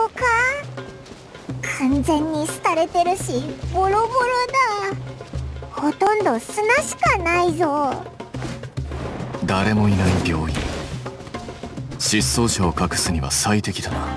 こか。完全に廃れてるしボロボロだ。ほとんど砂しかないぞ。 誰もいない病院、失踪者を隠すには最適だな。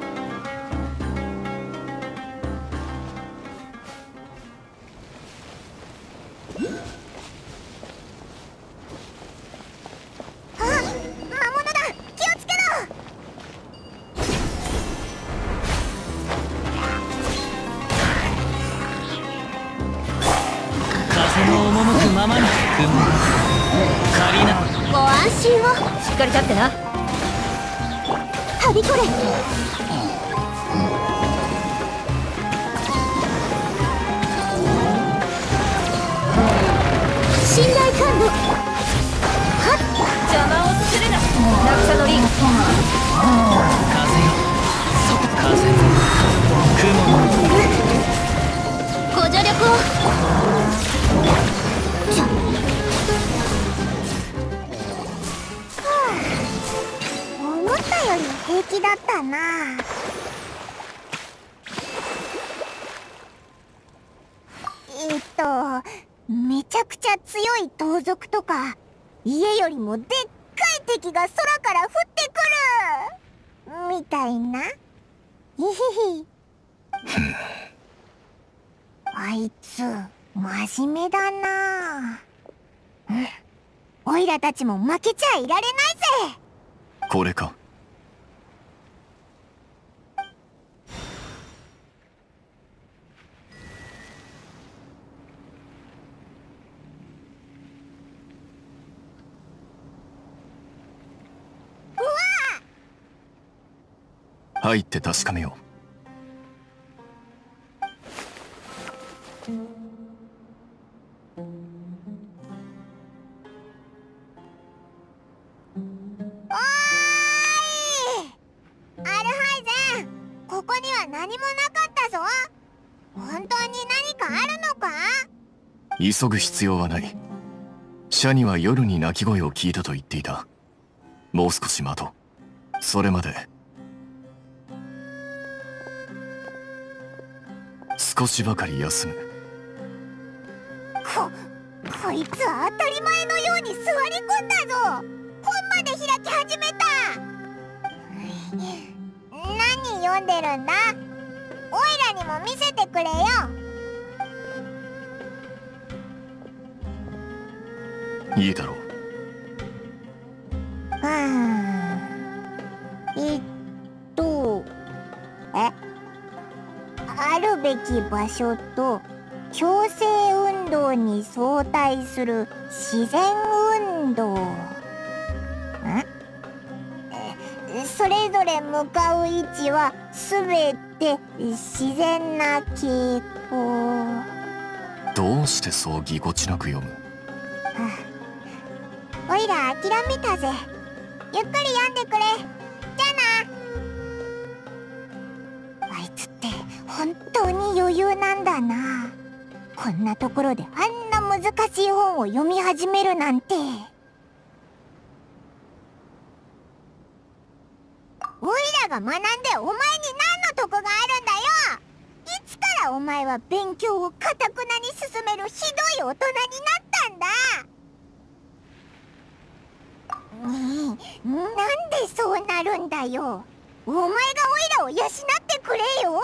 ご安心を。 しっかり立ってな。 はびこれ。信頼感度。はっ、 邪魔をさせるな。渚のリン。風よ、風雲、 ご助力を。思ったより平気だったな。めちゃくちゃ強い盗賊とか、家よりもでっかい敵が空から降ってくるみたいな。いひひ。あいつ真面目だな。おいらたちも負けちゃいられないぜ。 これか。入って確かめよう。 ここには何もなかったぞ。本当に何かあるのか？ 急ぐ必要はない。シャニは夜に鳴き声を聞いたと言っていた。もう少し待とう。それまで少しばかり休む。 こいつ当たり前のように座り込んだぞ。本まで開き始めた。何読んでるんだ？おいらにも見せてくれよ。 いいだろう。 あるべき場所と強制運動に相対する自然運動。それぞれ向かう位置はすべて自然な傾向。 どうしてそうぎこちなく読む？ おいら諦めたぜ。ゆっくり読んでくれ。じゃあな。あいつって本当に余裕なんだな。こんなところであんな難しい本を読み始めるなんて。おいらが学んでお前に何の得があるんだよ。いつからお前は勉強をかたくなに進めるひどい大人になったんだ。なんでそうなるんだよ。お前がおいらを養ってくれよ。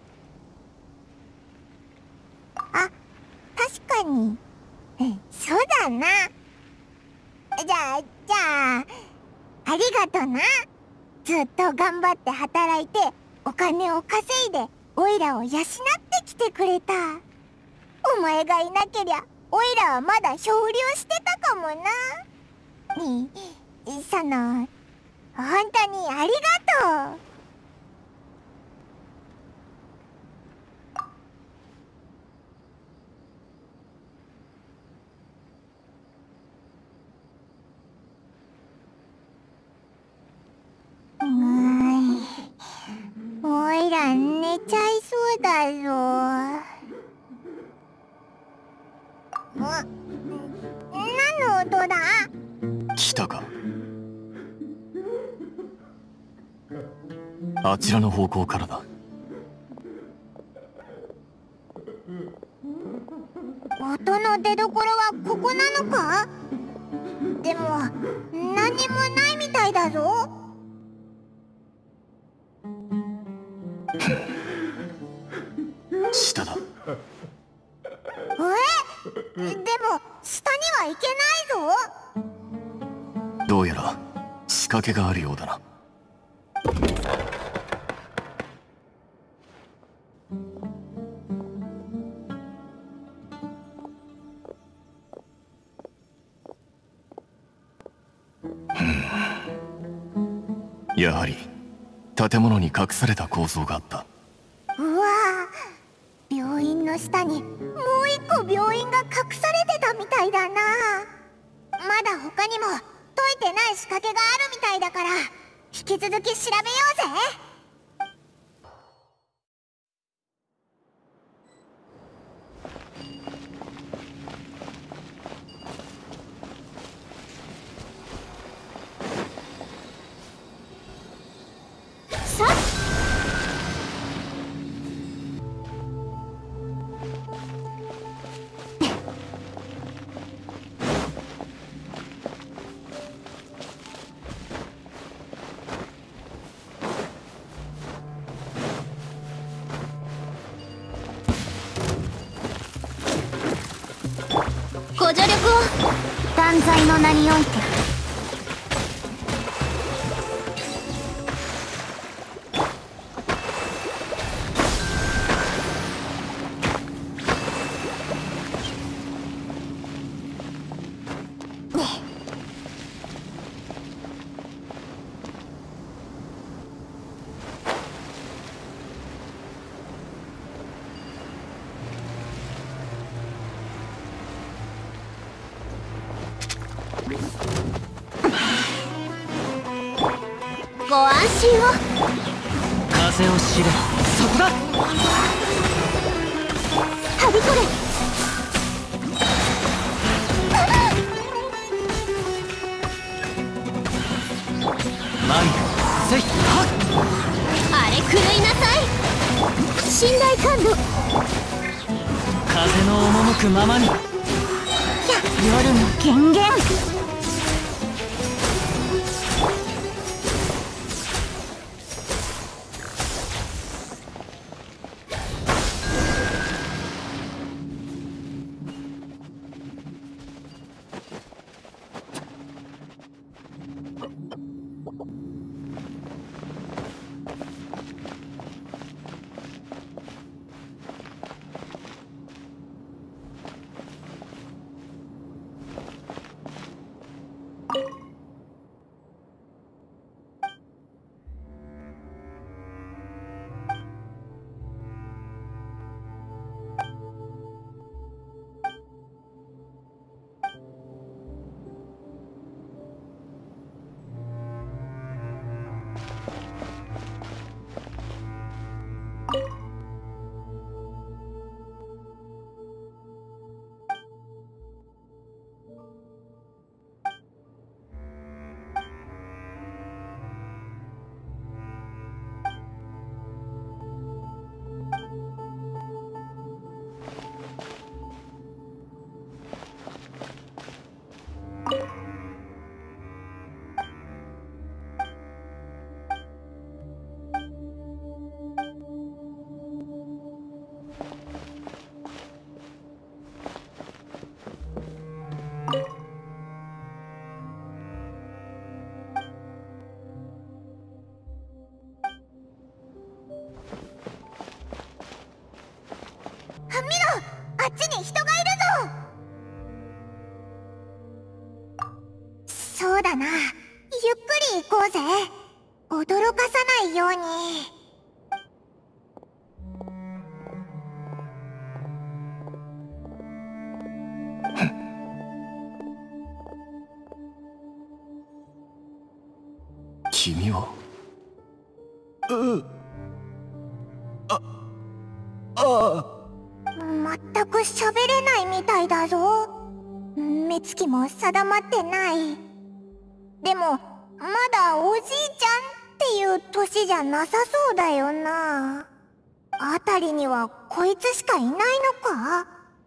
あ、確かに。そうだな。じゃあありがとな。ずっと頑張って働いてお金を稼いでおいらを養ってきてくれた。お前がいなけりゃおいらはまだ漂流してたかもな。本当にありがとう。おいら寝ちゃいそうだぞ。何の音だ？ 来たか。 あちらの方向からだ。 音の出どころはここなのか？でも何にもないみたいだぞ。 下だ。 でも下には行けないぞ。 どうやら仕掛けがあるようだな。やはり建物に隠された構造があった。 うわぁ、病院の下にもう一個病院が隠されてたみたいだな。まだ他にも解いてない仕掛けがあるみたいだから、引き続き調べようぜ。さっご助力を。断罪の名において。ご安心を。 風を知れ。そこだ。 はびこれ。 マミせいはっ。 あれ狂いなさい。信頼感度。 風の赴くままに。 夜の権限。あっちに人がいるぞ。そうだな、ゆっくり行こうぜ。驚かさないように。 君は全く喋れないみたいだぞ。目つきも定まってない。でもまだおじいちゃんっていう年じゃなさそうだよな。あたりにはこいつしかいないのか？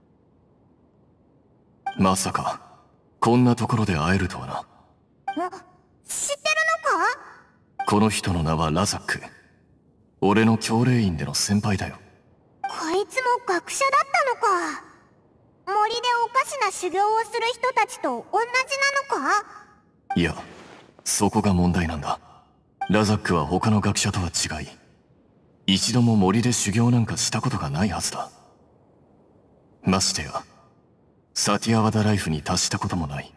まさかこんなところで会えるとはな。 知ってるのか？ この人の名はラザック。俺の教令院での先輩だよ。 こいつも学者だったのか。森でおかしな修行をする人たちと同じなのか？ いや、そこが問題なんだ。ラザックは他の学者とは違い、一度も森で修行なんかしたことがないはずだ。ましてやサティアワダライフに達したこともない。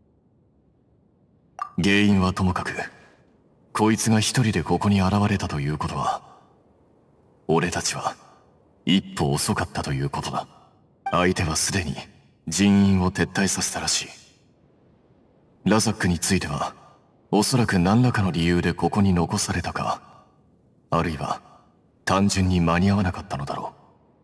原因はともかく、こいつが一人でここに現れたということは、俺たちは一歩遅かったということだ。相手はすでに人員を撤退させたらしい。ラザックについてはおそらく何らかの理由でここに残されたか、あるいは単純に間に合わなかったのだろ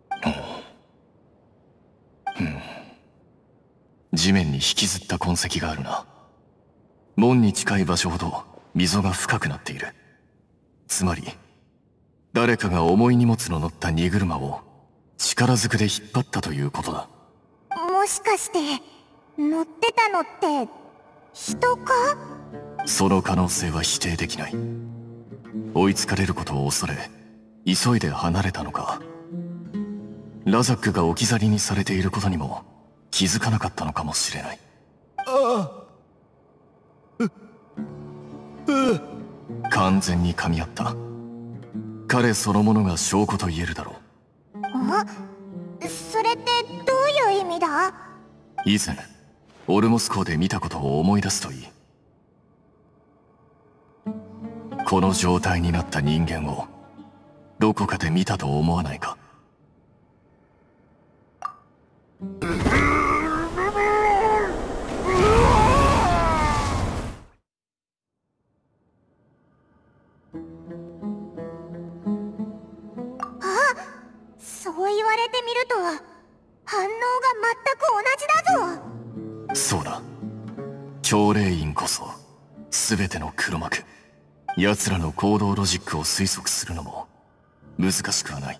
う。地面に引きずった痕跡があるな。門に近い場所ほど溝が深くなっている。つまり誰かが重い荷物の乗った荷車を力ずくで引っ張ったということだ。 もしかして乗ってたのって人か？ その可能性は否定できない。追いつかれることを恐れ急いで離れたのか、ラザックが置き去りにされていることにも気づかなかったのかもしれない。完全に噛み合った。彼そのものが証拠と言えるだろう。それってどういう意味だ？ 以前オルモス港で見たことを思い出すといい。この状態になった人間をどこかで見たと思わないか？ そう言われてみると反応が全く同じだぞ。 そうだ、教令員こそ全ての黒幕。奴らの行動ロジックを推測するのも難しくはない。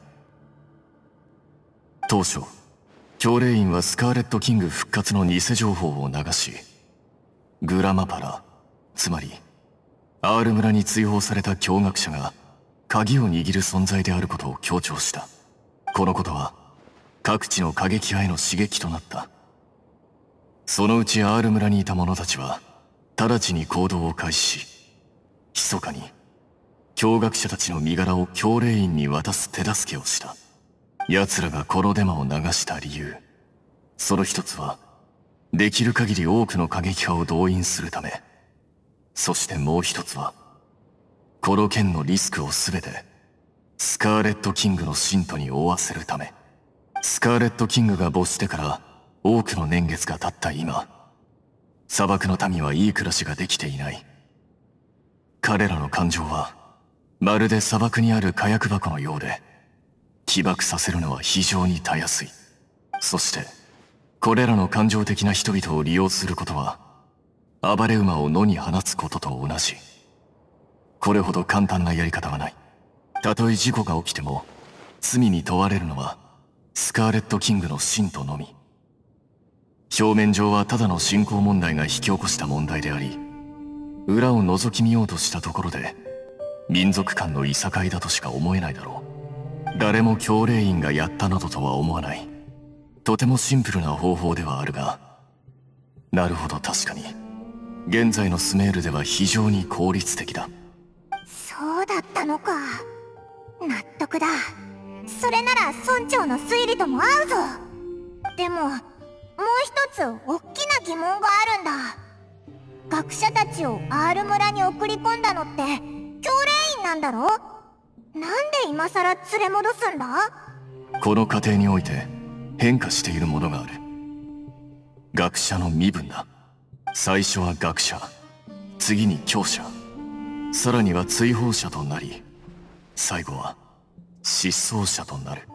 当初教令員はスカーレットキング復活の偽情報を流し、グラマパラ、つまりアール村に追放された驚愕者が鍵を握る存在であることを強調した。このことは各地の過激派への刺激となった。そのうちアール村にいた者たちは直ちに行動を開始し、密かに驚愕者たちの身柄を教令員に渡す手助けをした。奴らがこのデマを流した理由、その一つはできる限り多くの過激派を動員するため、そしてもう一つはこの件のリスクを全てスカーレットキングの信徒に負わせるため。スカーレットキングが没してから多くの年月が経った今、砂漠の民はいい暮らしができていない。彼らの感情はまるで砂漠にある火薬箱のようで、起爆させるのは非常にたやすい。そしてこれらの感情的な人々を利用することは暴れ馬を野に放つことと同じ。これほど簡単なやり方はない。たとえ事故が起きても罪に問われるのはスカーレットキングの信徒のみ。表面上はただの信仰問題が引き起こした問題であり、裏を覗き見ようとしたところで民族間のいさかいだとしか思えないだろう。誰も教令員がやったなどとは思わない。とてもシンプルな方法ではあるが、なるほど、確かに現在のスメールでは非常に効率的だ。 そうだったのか。納得だ。それなら村長の推理とも合うぞ。でももう一つ大きな疑問があるんだ。学者たちをアール村に送り込んだのって教令員なんだろ？なんで今さら連れ戻すんだ？ この過程において変化しているものがある。学者の身分だ。最初は学者、次に教者、さらには追放者となり、最後は失踪者となる。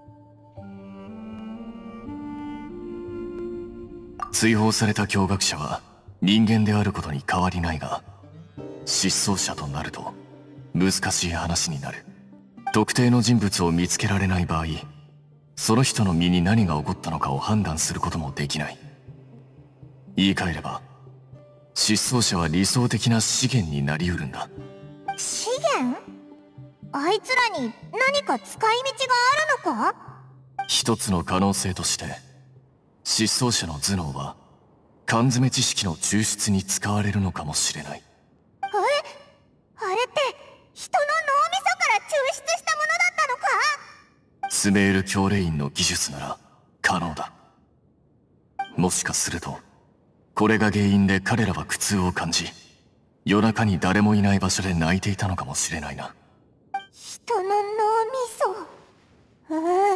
追放された驚愕者は人間であることに変わりないが、失踪者となると難しい話になる。特定の人物を見つけられない場合、その人の身に何が起こったのかを判断することもできない。言い換えれば、失踪者は理想的な資源になりうるんだ。 資源？あいつらに何か使い道があるのか？ 一つの可能性として、失踪者の頭脳は缶詰知識の抽出に使われるのかもしれない。 あれって人の脳みそから抽出したものだったのか？ スメール教令員の技術なら可能だ。もしかするとこれが原因で彼らは苦痛を感じ、夜中に誰もいない場所で泣いていたのかもしれないな。 人の脳みそ、考えたくない。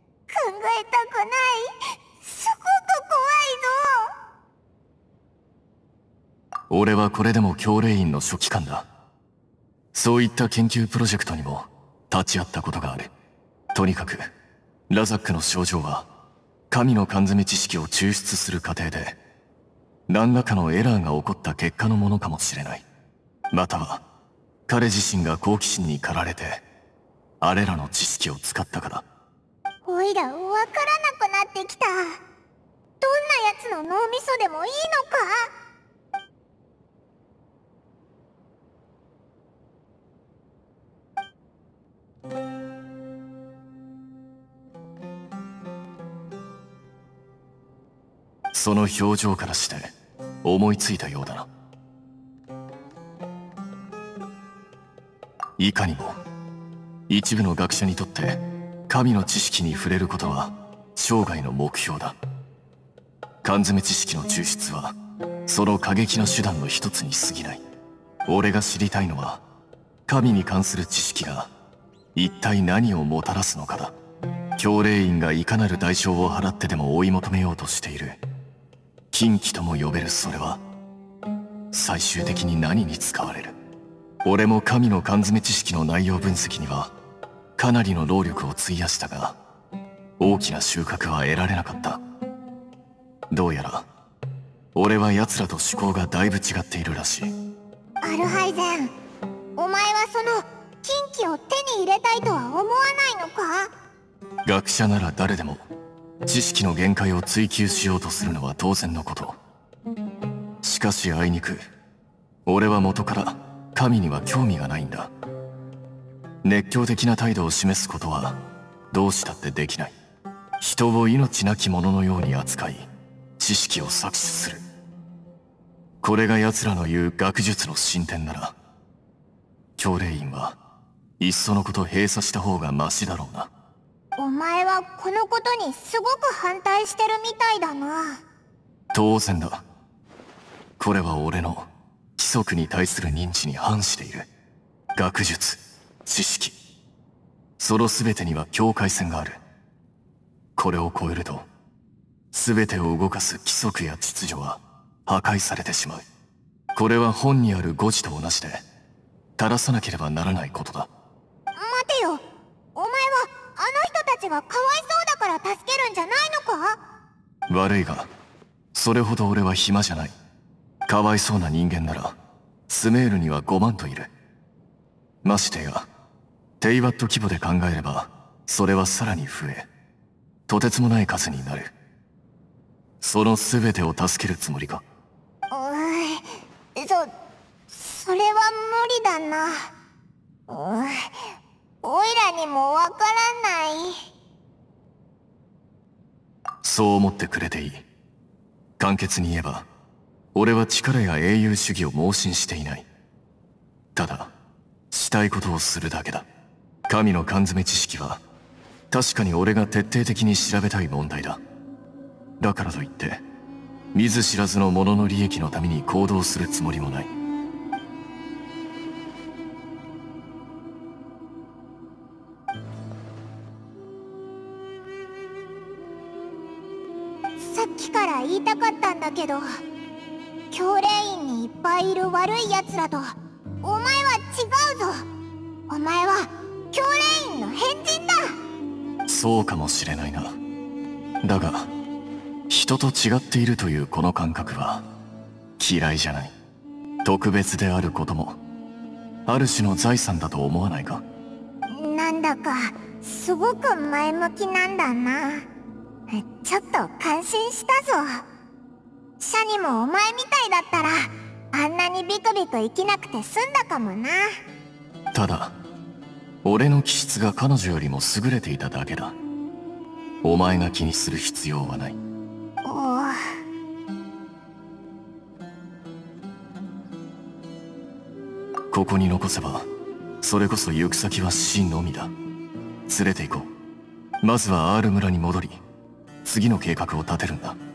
すごく怖いぞ。 俺はこれでも教令員の書記官だ。そういった研究プロジェクトにも立ち会ったことがある。とにかくラザックの症状は神の缶詰知識を抽出する過程で何らかのエラーが起こった結果のものかもしれない。または彼自身が好奇心に駆られてあれらの知識を使ったかだ。 おいらわからなくなってきた。どんなやつの脳みそでもいいのか？ その表情からして思いついたようだな。いかにも一部の学者にとって神の知識に触れることは生涯の目標だ。缶詰知識の抽出はその過激な手段の一つに過ぎない。俺が知りたいのは神に関する知識が一体何をもたらすのかだ。教令員がいかなる代償を払ってでも追い求めようとしている禁忌とも呼べるそれは最終的に何に使われる？俺も神の缶詰知識の内容分析にはかなりの労力を費やしたが大きな収穫は得られなかった。どうやら俺は奴らと思考がだいぶ違っているらしい。 アルハイゼン、お前はその禁忌を手に入れたいとは思わないのか？ 学者なら誰でも知識の限界を追求しようとするのは当然のこと。しかしあいにく俺は元から神には興味がないんだ。熱狂的な態度を示すことはどうしたってできない。人を命なき者のように扱い知識を搾取する。これが奴らの言う学術の進展なら教令員はいっそのこと閉鎖した方がマシだろうな。 お前はこのことにすごく反対してるみたいだな。 当然だ。これは俺の規則に対する認知に反している。学術、知識、その全てには境界線がある。これを超えると全てを動かす規則や秩序は破壊されてしまう。これは本にある誤字と同じで正さなければならないことだ。 待てよ、お前はあの人たちがかわいそうだから助けるんじゃないのか？ 悪いがそれほど俺は暇じゃない。かわいそうな人間ならスメールには5万といる。ましてやテイワット規模で考えればそれはさらに増えとてつもない数になる。その全てを助けるつもりか？ それは無理だな。おいらにもわからない。 そう思ってくれていい。簡潔に言えば俺は力や英雄主義を盲信していない。ただしたいことをするだけだ。神の缶詰知識は確かに俺が徹底的に調べたい問題だ。だからといって見ず知らずの者の利益のために行動するつもりもない。 さっきから言いたかったんだけど、教令員にいっぱいいる悪い奴らとお前は違うぞ。お前は教令員の変人だ。 そうかもしれないな。だが人と違っているというこの感覚は嫌いじゃない。特別であることも主の財産だと思わないか？ なんだかすごく前向きなんだな。ちょっと感心したぞ。シャニもお前みたいだったらあんなにビクビク生きなくて済んだかもな。 ただ俺の気質が彼女よりも優れていただけだ。お前が気にする必要はない。 おう。 ここに残せばそれこそ行く先は死のみだ。連れて行こう。まずは R 村に戻り次の計画を立てるんだ。